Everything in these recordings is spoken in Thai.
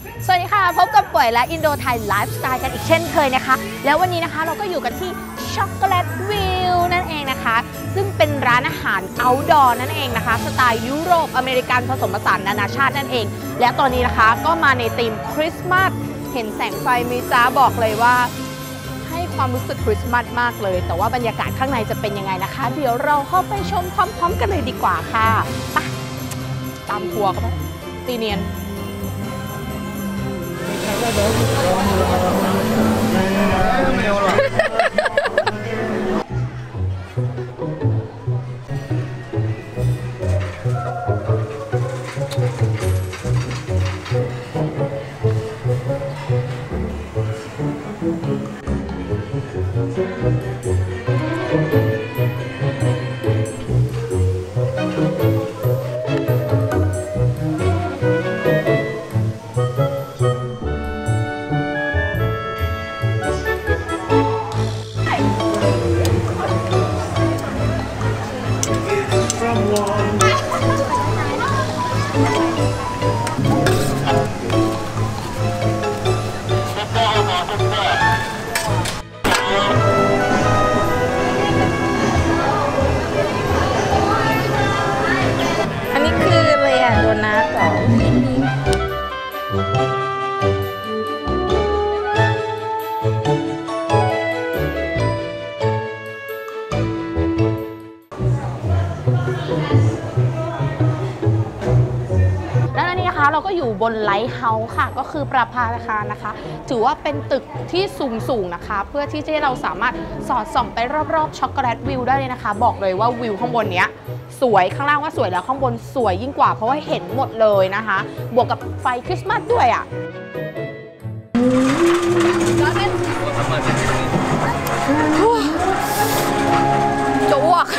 สวัสดีค่ะพบกับป่วยและอินโดไทยไลฟ์สไตล์กันอีกเช่นเคยนะคะแล้ววันนี้นะคะเราก็อยู่กันที่ช็อกโกแลตวิวนั่นเองนะคะซึ่งเป็นร้านอาหาร outdoor นั่นเองนะคะสไตล์ยุโรปอเมริกันผสมผสานนานาชาตินั่นเองและตอนนี้นะคะก็มาในธีมคริสต์มาสเห็นแสงไฟมิจ้าบอกเลยว่าให้ความรู้สึกคริสต์มาสมากเลยแต่ว่าบรรยากาศข้างในจะเป็นยังไงนะคะเดี๋ยวเราเข้าไปชมพร้อมๆกันเลยดีกว่าค่ะไปตามทัวร์กันไปตีเนียนเราก็อยู่บนไลท์เฮาส์ค่ะก็คือประภาคารนะคะถือว่าเป็นตึกที่สูงนะคะเพื่อที่จะเราสามารถสอดส่องไปรอบๆช็อกโกแลตวิวได้เลยนะคะบอกเลยว่าวิวข้างบนเนี้ยสวยข้างล่างว่าสวยแล้วข้างบนสวยยิ่งกว่าเพราะว่าเห็นหมดเลยนะคะบวกกับไฟคริสต์มาสด้วยอ่ะจะอ้วก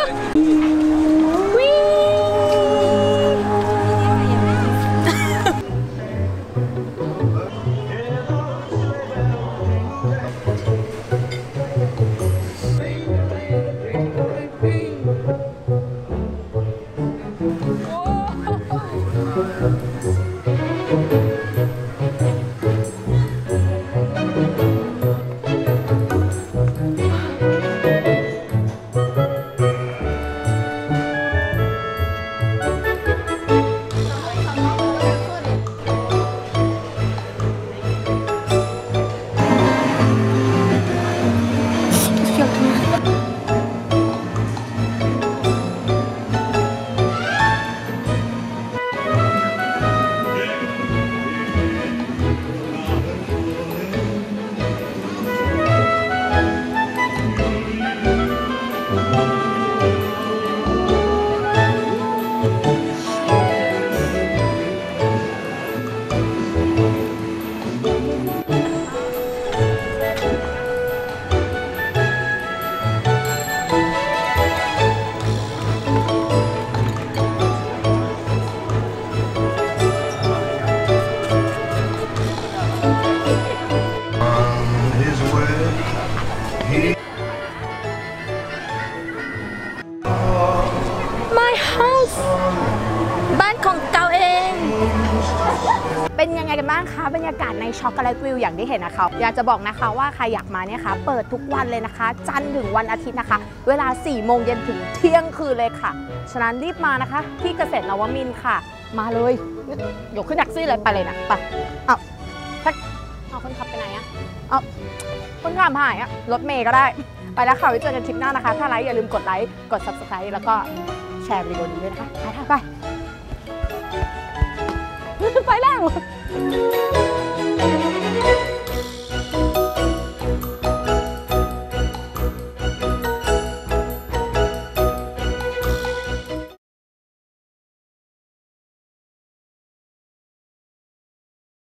บ้านของเกาเองเป็นยังไงกันบ้างคะบรรยากาศในช็อกโกแลตวิวอย่างที่เห็นนะคะอยากจะบอกนะคะว่าใครอยากมาเนี่ยค่ะเปิดทุกวันเลยนะคะจันทร์ถึงวันอาทิตย์นะคะเวลา 4 โมงเย็นถึงเที่ยงคืนเลยค่ะฉะนั้นรีบมานะคะที่เกษตรนวมินทร์ค่ะมาเลยยกขึ้นแท็กซี่เลยไปเลยนะไปเอาคนขับไปไหนอะเอาคนขับหายอะรถเมย์ก็ได้ไปแล้วค่ะไว้เจอกันทริปหน้านะคะถ้าไลค์อย่าลืมกดไลค์กด Subscribe แล้วก็แชร์วิดีโอนี้ด้วยนะคะไปแล้ว